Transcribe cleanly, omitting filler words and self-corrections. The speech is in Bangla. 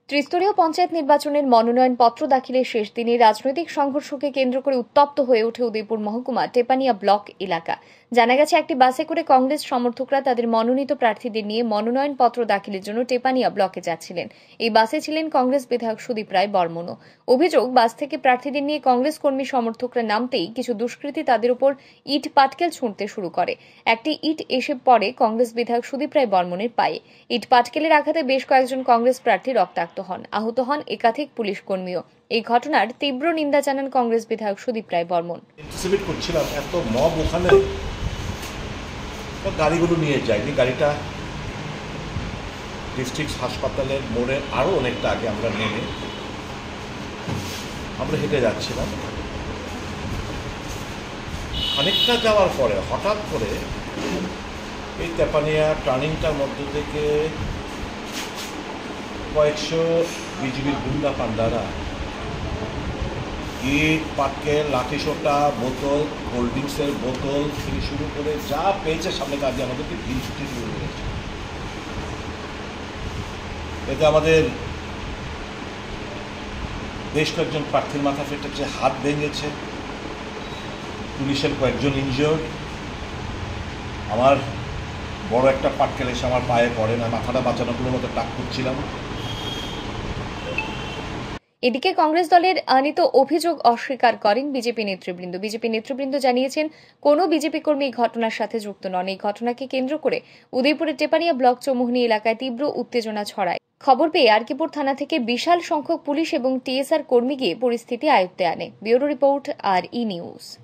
ত্রিস্তরীয় পঞ্চায়েত নির্বাচনের মনোনয়নপত্র দাখিলের শেষ দিনে রাজনৈতিক সংঘর্ষকে কেন্দ্র করে উত্তপ্ত হয়ে ওঠে উদয়পুর মহকুমা টেপানিয়া ব্লক এলাকা। জানা গেছে, একটি বাসে করে কংগ্রেস সমর্থকরা তাদের মনোনীত প্রার্থীদের নিয়ে মনোনয়নপত্র দাখিলের জন্য টেপানিয়া ব্লকে যাচ্ছিলেন। এই বাসে ছিলেন কংগ্রেস বিধায়ক সুদীপ রায় বর্মণও। অভিযোগ, বাস থেকে প্রার্থীদের নিয়ে কংগ্রেস কর্মী সমর্থকরা নামতেই কিছু দুষ্কৃতী তাদের উপর ইট পাটকেল ছুঁড়তে শুরু করে। একটি ইট এসে পড়ে কংগ্রেস বিধায়ক সুদীপ রায় বর্মণের পায়ে। ইট পাটকেলের আঘাতে বেশ কয়েকজন কংগ্রেস প্রার্থী রক্তাক্ত হন। আহত হন একাধিক পুলিশ কর্মীও। এই ঘটনার তীব্র নিন্দা জানান কংগ্রেস বিধায়ক সুদীপ রায় বর্মণ। করছিলাম এত মব ওখানে গাড়িগুলো নিয়ে যায়, যে গাড়িটা ডিস্ট্রিক্ট হাসপাতালের মোড়ে আরো অনেকটা আগে আমরা নেমে আমরা হেঁটে যাচ্ছিলাম। অনেকটা যাওয়ার পরে হঠাৎ করে এই তেপানিয়া টার্নিংটার মধ্য থেকে কয়েকশো বিজিবির গুন্ডা পান্ডারা ইট পাটকেল লাঠিসোঁটা বোতল কোল্ড ড্রিঙ্কসের বোতল থেকে শুরু করে যা পেয়েছে সামনে কাজে আমাদেরকে দিন ছুটি শুরু করেছে। এতে আমাদের বেশ কয়েকজন প্রার্থীর মাথা ফেটেছে, হাত ভেঙেছে, পুলিশের কয়েকজন ইনজিওর্ড। আমার বড় একটা পাটকেল এসে আমার পায়ে পড়ে না, মাথাটা বাঁচানোর কোনো মতো টাক করছিলাম। এদিকে কংগ্রেস দলের আনিত অভিযোগ অস্বীকার করেন বিজেপি নেতৃবৃন্দ জানিয়েছেন, কোনো বিজেপি কর্মী এই ঘটনার সাথে যুক্ত নন। এই ঘটনাকে কেন্দ্র করে উদয়পুরের টেপানিয়া ব্লক চৌমুহনী এলাকায় তীব্র উত্তেজনা ছড়ায়। খবর পেয়ে আরকিপুর থানা থেকে বিশাল সংখ্যক পুলিশ এবং টিএসআর কর্মী গিয়ে পরিস্থিতি আয়ত্তে আনে। ব্যুরো রিপোর্ট, আর ই নিউজ।